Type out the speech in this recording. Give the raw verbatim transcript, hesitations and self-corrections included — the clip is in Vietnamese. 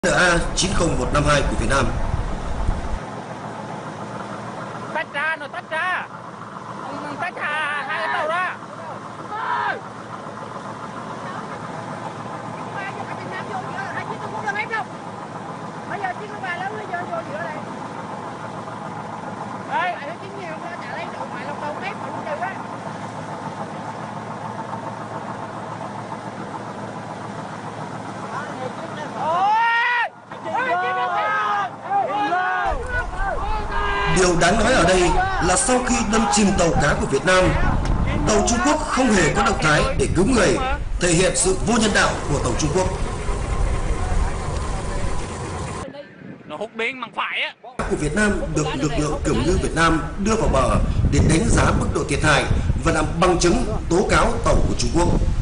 en a chín không một năm hai của Việt Nam. Tách ra, nó tách ra. Tách ra hai cái tàu ra. Bây giờ chiếc ba lớn nó vô vô giữa đây. Ê, nó chín nhiều nó trả lấy đồ ngoài lông đông mét mà cũng trừ á. Điều đáng nói ở đây là sau khi đâm chìm tàu cá của Việt Nam, tàu Trung Quốc không hề có động thái để cứu người, thể hiện sự vô nhân đạo của tàu Trung Quốc. Nó hút biên bằng phải á. Của Việt Nam được lực lượng kiểm ngư Việt Nam đưa vào bờ để đánh giá mức độ thiệt hại và làm bằng chứng tố cáo tàu của Trung Quốc.